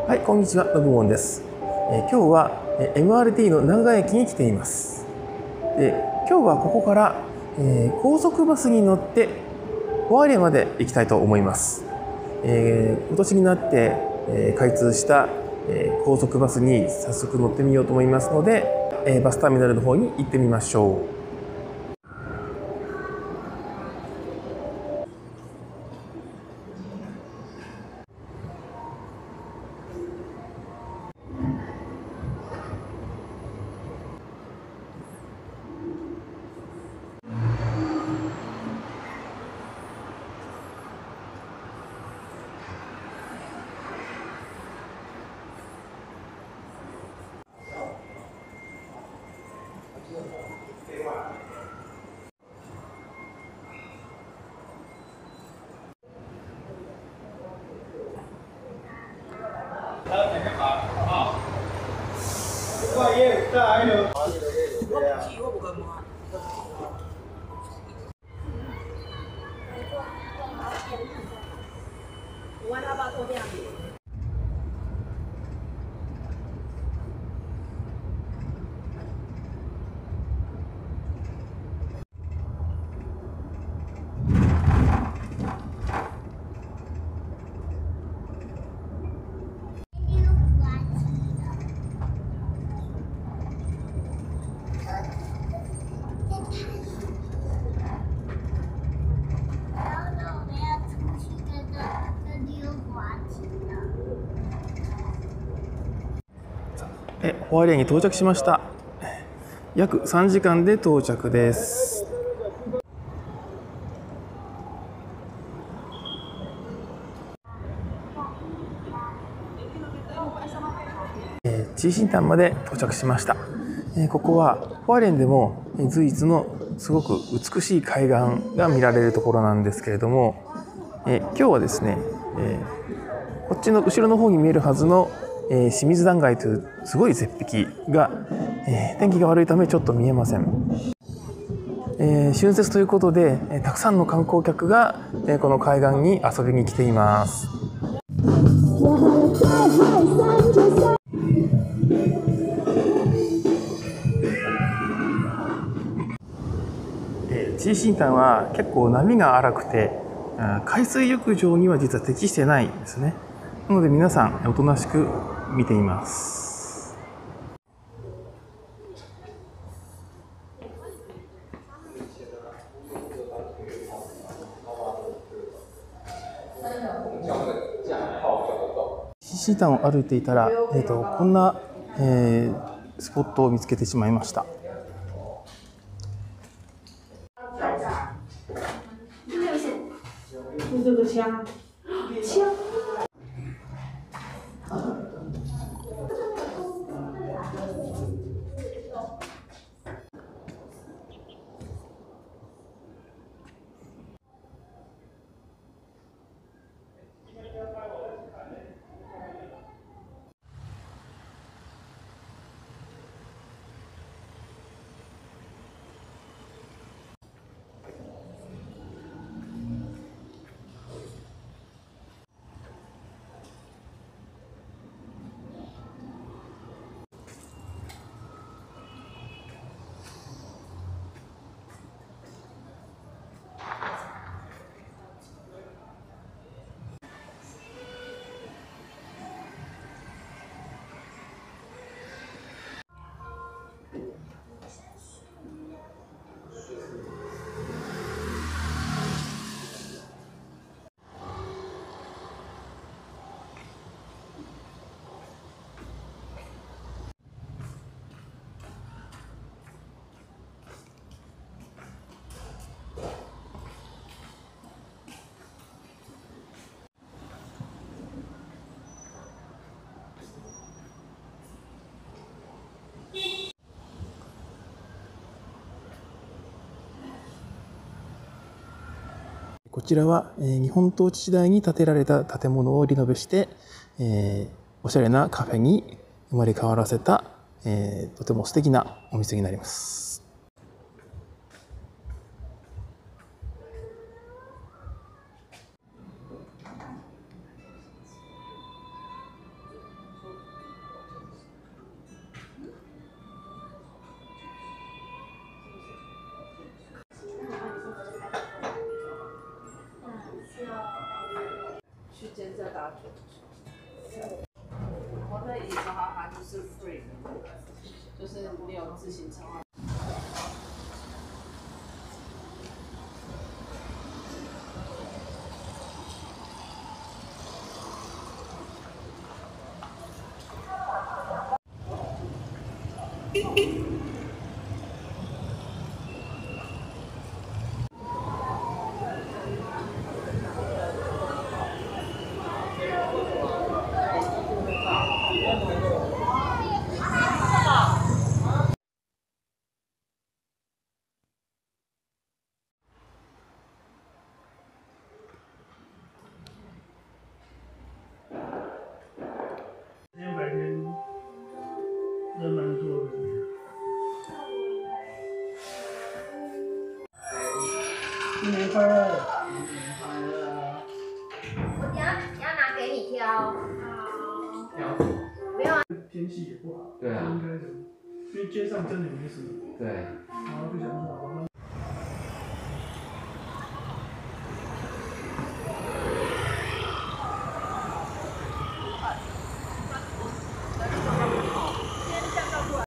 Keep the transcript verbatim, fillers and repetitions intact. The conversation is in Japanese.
はい、こんにちは、のぶもんです。えー、今日は エムアールティー の名古屋駅に来ています。で、今日はここから、えー、高速バスに乗って尾張まで行きたいと思います。えー、今年になって、えー、開通した、えー、高速バスに早速乗ってみようと思いますので、えー、バスターミナルの方に行ってみましょう。え、尾張駅に到着しました。約さんじかんで到着です。えー、チーシンタンまで到着しました。えー、ここは尾張でも随一のすごく美しい海岸が見られるところなんですけれども、えー、今日はですね、えー、こっちの後ろの方に見えるはずのえー、清水断崖というすごい絶壁が、えー、天気が悪いためちょっと見えません。えー、春節ということで、えー、たくさんの観光客が、えー、この海岸に遊びに来ています。えー、チーシンタンは結構波が荒くて、海水浴場には実は適してないんですね。なので皆さんおとなしく見ています。チーシンタンを歩いていたら、えーと、こんな、えー、スポットを見つけてしまいました。こちらは、えー、日本統治時代に建てられた建物をリノベして、えー、おしゃれなカフェに生まれ変わらせた、えー、とても素敵なお店になります。 八九九。我的椅子哈哈就是 free 的，就是没有自行车。 今天白天人蛮多的。新年快乐！新年快乐！ 我等下等下拿给你挑。好。 挑什么？ 没有啊。 天气也不好。 对啊。 应该的，因为街上真的没什么。 对。 然后就想说，好吧，